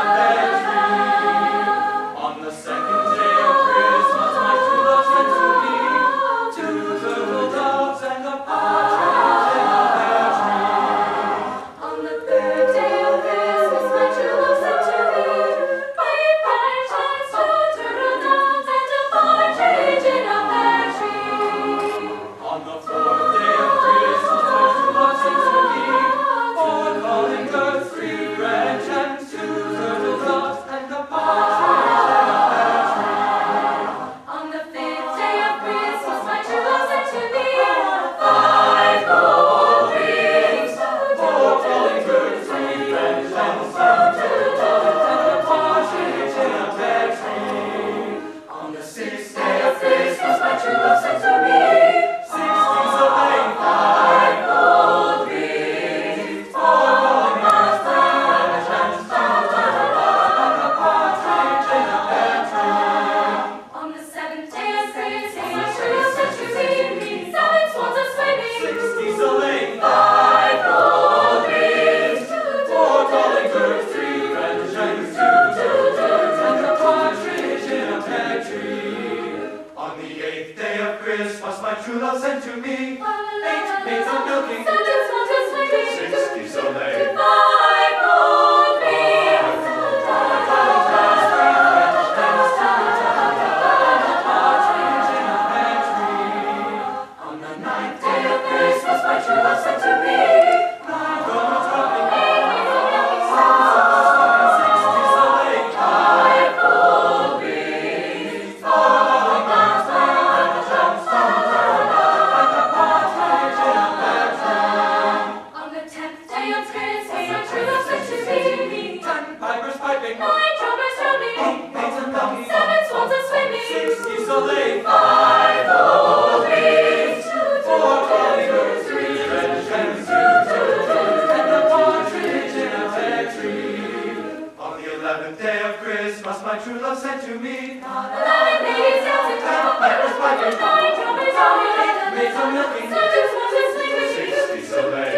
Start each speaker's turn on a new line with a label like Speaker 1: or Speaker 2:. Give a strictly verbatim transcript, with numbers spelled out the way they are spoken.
Speaker 1: true love sent to me. Eight maids are milking. Six geese are laying.
Speaker 2: Five gold rings.
Speaker 1: On the ninth day of Christmas, my true love sent to me. Nine gold Six geese are laying.
Speaker 2: Five gold rings. On the tenth day of Christmas, my true love sent to me.
Speaker 1: Ten pipers piping.
Speaker 2: Nine drummers drumming.
Speaker 1: Eight maids are milking.
Speaker 2: Seven swans are swimming.
Speaker 1: Six geese are laying.
Speaker 2: Five gold rings.
Speaker 1: Four calling birds, three red hens, two turtles, and a partridge in a pear tree. On the eleventh day of Christmas, my true love sent to me.
Speaker 2: Eleven ladies dancing.
Speaker 1: Ten pipers piping.
Speaker 2: Nine drummers drumming.
Speaker 1: Eight maids are milking.
Speaker 2: Seven swans are swimming.
Speaker 1: Six geese are laying.